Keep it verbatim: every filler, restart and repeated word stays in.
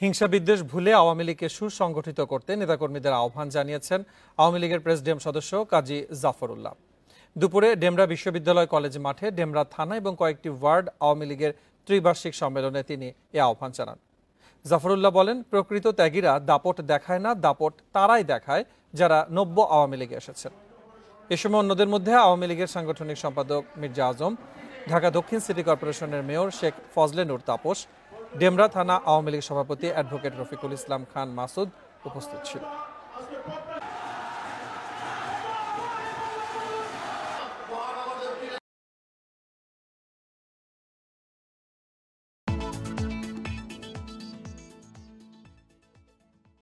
হিংসা বিদ্বেষ ভুলে আওয়ামী লীগকে সুসংগঠিত করতে নেতাকর্মীদের আহ্বান জানিয়েছেন আওয়ামী লীগের প্রেসিডিয়াম সদস্য কাজী জাফরুল্লাহ। দুপুরে ডেমরা বিশ্ববিদ্যালয় কলেজ মাঠে ডেমরা থানা এবং কয়েকটি ওয়ার্ড আওয়ামী লীগের ত্রিবার্ষিক সম্মেলনে তিনি এ আহ্বান জানান। জাফরুল্লাহ বলেন, প্রকৃত ত্যাগীরা দাপট দেখায় না, দাপট তারাই দেখায় যারা নব্য আওয়ামী লীগে এসেছেন। এ সময় অন্যদের মধ্যে আওয়ামী লীগের সাংগঠনিক সম্পাদক মির্জা আজম, ঢাকা দক্ষিণ সিটি কর্পোরেশনের মেয়র শেখ ফজলে নূর তাপস, ডেমরা থানা আওয়ামী লীগ সভাপতি অ্যাডভোকেট রফিকুল ইসলাম খান মাসুদ উপস্থিত ছিল।